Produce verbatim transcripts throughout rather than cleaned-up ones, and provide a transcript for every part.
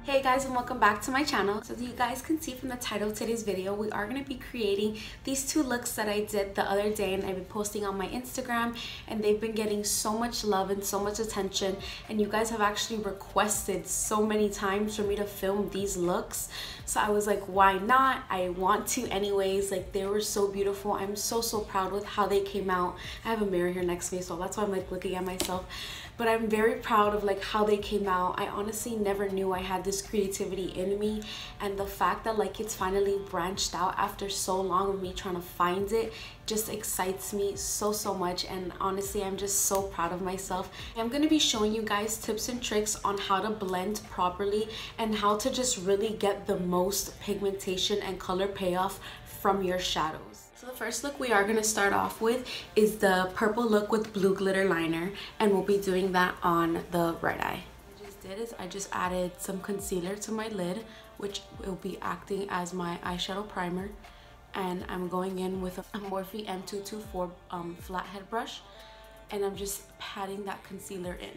Hey guys, and welcome back to my channel. So as you guys can see from the title of today's video, we are going to be creating these two looks that I did the other day and I've been posting on my Instagram, and they've been getting so much love and so much attention, and you guys have actually requested so many times for me to film these looks. So I was like, why not? I want to anyways. Like, they were so beautiful. I'm so so proud with how they came out. I have a mirror here next to me, so that's why I'm like looking at myself. But I'm very proud of like how they came out. I honestly never knew I had this creativity in me, and the fact that like it's finally branched out after so long of me trying to find it just excites me so so much. And honestly, I'm just so proud of myself. I'm going to be showing you guys tips and tricks on how to blend properly and how to just really get the most pigmentation and color payoff from your shadows. So the first look we are going to start off with is the purple look with blue glitter liner, and we'll be doing that on the right eye. What I just did is I just added some concealer to my lid, which will be acting as my eyeshadow primer, and I'm going in with a Morphe M two twenty-four um, flathead brush, and I'm just patting that concealer in.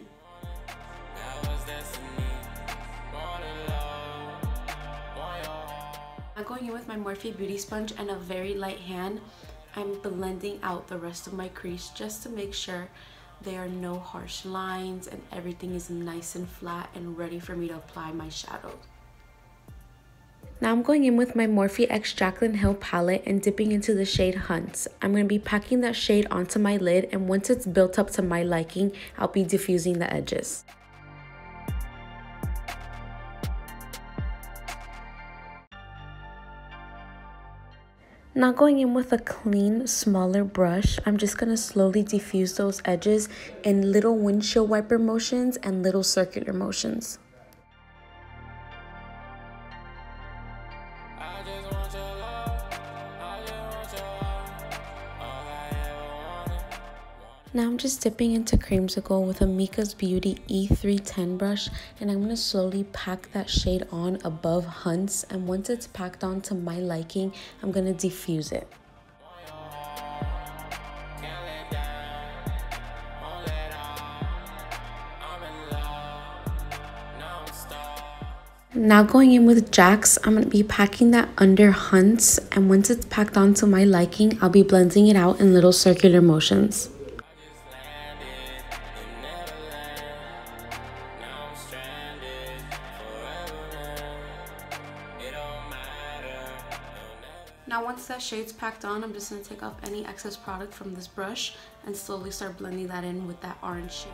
I'm going in with my Morphe Beauty Sponge and a very light hand. I'm blending out the rest of my crease just to make sure there are no harsh lines and everything is nice and flat and ready for me to apply my shadow. Now I'm going in with my Morphe X Jaclyn Hill palette and dipping into the shade Hunts. I'm going to be packing that shade onto my lid, and once it's built up to my liking, I'll be diffusing the edges. Now going in with a clean, smaller brush, I'm just going to slowly diffuse those edges in little windshield wiper motions and little circular motions. Now I'm just dipping into Creamsicle with a Mika's Beauty E three ten brush, and I'm going to slowly pack that shade on above Hunts, and once it's packed on to my liking, I'm going to diffuse it. Now going in with Jax, I'm going to be packing that under Hunts, and once it's packed on to my liking, I'll be blending it out in little circular motions. Now once that shade's packed on, I'm just going to take off any excess product from this brush and slowly start blending that in with that orange shade.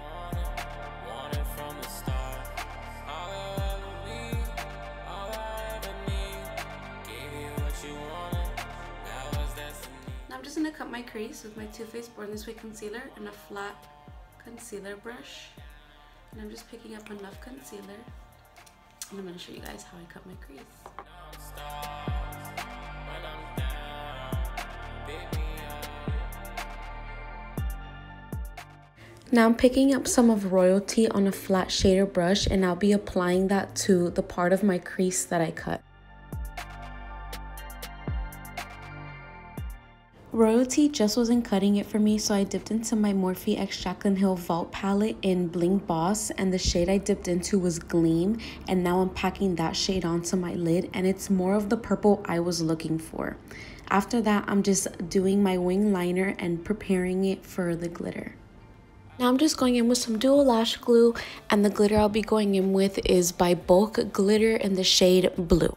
Now I'm just going to cut my crease with my Too Faced Born This Way concealer and a flat concealer brush. And I'm just picking up enough concealer, and I'm going to show you guys how I cut my crease. Now I'm picking up some of Royalty on a flat shader brush, and I'll be applying that to the part of my crease that I cut. Royalty just wasn't cutting it for me, so I dipped into my Morphe X Jaclyn Hill Vault palette in Bling Boss, and the shade I dipped into was Gleam, and now I'm packing that shade onto my lid, and it's more of the purple I was looking for. After that, I'm just doing my wing liner and preparing it for the glitter. Now I'm just going in with some dual lash glue, and the glitter I'll be going in with is by Bulk Glitter in the shade Blue.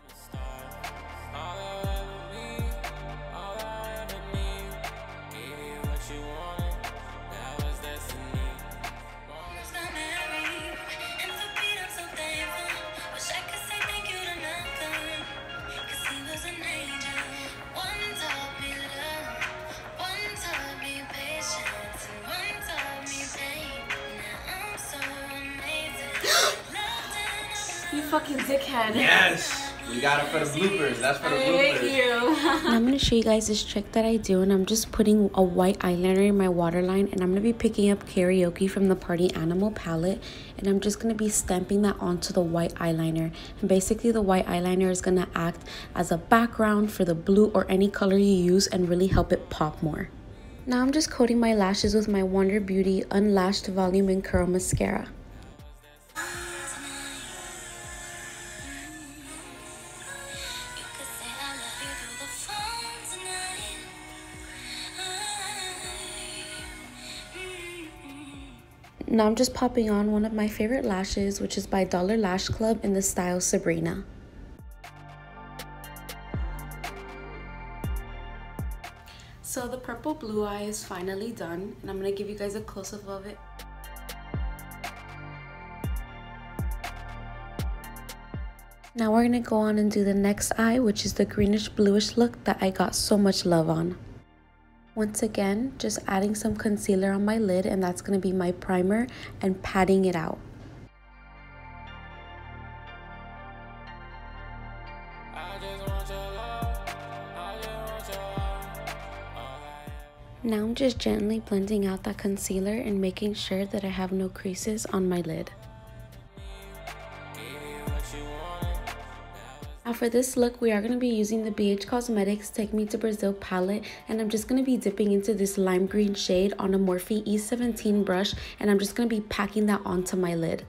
You fucking dickhead. Yes! We got it for the bloopers. That's for the bloopers. Thank you. I'm going to show you guys this trick that I do, and I'm just putting a white eyeliner in my waterline, and I'm going to be picking up Karaoke from the Party Animal palette, and I'm just going to be stamping that onto the white eyeliner. And basically the white eyeliner is going to act as a background for the blue or any color you use and really help it pop more. Now I'm just coating my lashes with my Wonder Beauty Unlashed Volume and Curl Mascara. Now I'm just popping on one of my favorite lashes, which is by Dollar Lash Club in the style Sabrina. So the purple blue eye is finally done, and I'm going to give you guys a close-up of it. Now we're going to go on and do the next eye, which is the greenish bluish look that I got so much love on. Once again, just adding some concealer on my lid, and that's going to be my primer, and patting it out. Now I'm just gently blending out that concealer and making sure that I have no creases on my lid. Now for this look, we are going to be using the B H Cosmetics Take Me to Brazil palette, and I'm just going to be dipping into this lime green shade on a Morphe E seventeen brush, and I'm just going to be packing that onto my lid.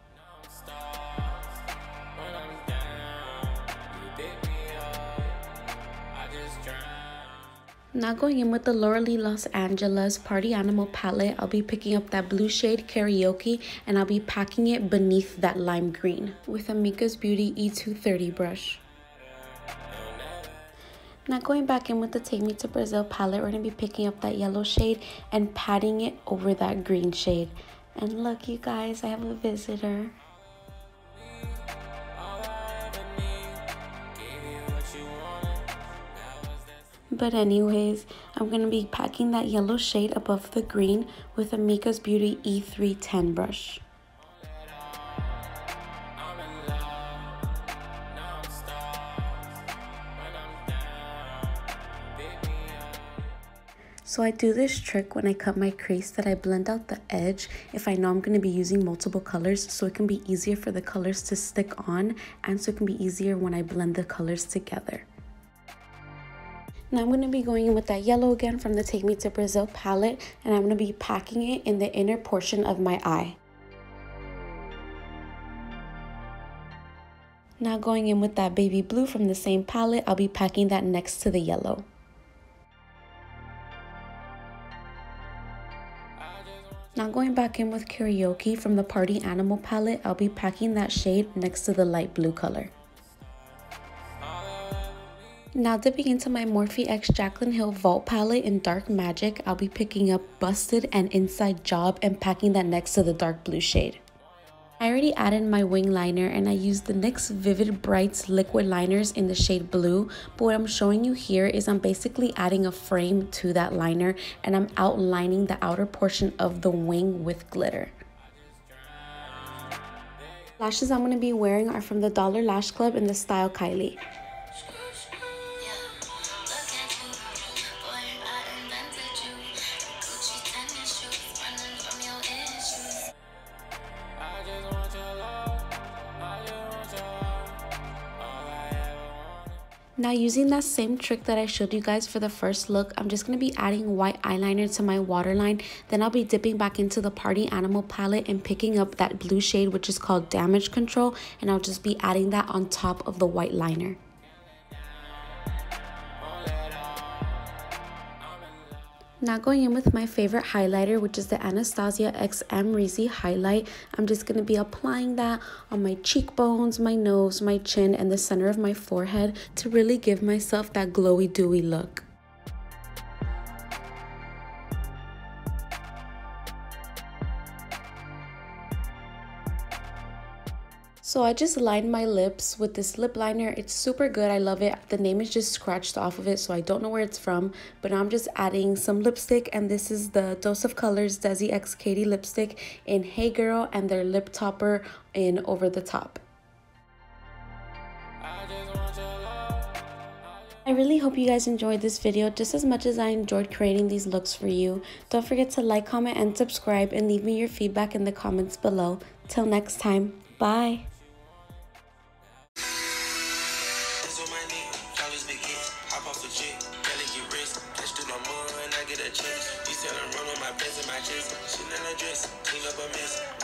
Now going in with the Laura Lee Los Angeles Party Animal palette, I'll be picking up that blue shade Karaoke, and I'll be packing it beneath that lime green with Amika's Beauty E two thirty brush. Now going back in with the Take Me to Brazil palette, we're going to be picking up that yellow shade and patting it over that green shade. And look, you guys, I have a visitor. But anyways, I'm going to be packing that yellow shade above the green with Amika's Beauty E three ten brush. So I do this trick when I cut my crease that I blend out the edge if I know I'm going to be using multiple colors, so it can be easier for the colors to stick on, and so it can be easier when I blend the colors together. Now I'm going to be going in with that yellow again from the Take Me to Brazil palette, and I'm going to be packing it in the inner portion of my eye. Now going in with that baby blue from the same palette, I'll be packing that next to the yellow. Now going back in with Karaoke from the Party Animal palette, I'll be packing that shade next to the light blue color. Now dipping into my Morphe X Jaclyn Hill Vault palette in Dark Magic, I'll be picking up Busted and Inside Job and packing that next to the dark blue shade. I already added my wing liner, and I used the N Y X Vivid Brights liquid liners in the shade blue, but what I'm showing you here is I'm basically adding a frame to that liner, and I'm outlining the outer portion of the wing with glitter. Lashes I'm going to be wearing are from the Dollar Lash Club in the style Kylie. Now using that same trick that I showed you guys for the first look, I'm just going to be adding white eyeliner to my waterline. Then I'll be dipping back into the Party Animal palette and picking up that blue shade, which is called Damage Control, and I'll just be adding that on top of the white liner. Now going in with my favorite highlighter, which is the Anastasia X Ameezy highlight. I'm just going to be applying that on my cheekbones, my nose, my chin, and the center of my forehead to really give myself that glowy dewy look. So I just lined my lips with this lip liner. It's super good. I love it. The name is just scratched off of it, so I don't know where it's from. But now I'm just adding some lipstick, and this is the Dose of Colors Desi X Katy lipstick in Hey Girl and their lip topper in Over the Top. I really hope you guys enjoyed this video just as much as I enjoyed creating these looks for you. Don't forget to like, comment, and subscribe, and leave me your feedback in the comments below. Till next time, bye! She never dress, clean up a mess.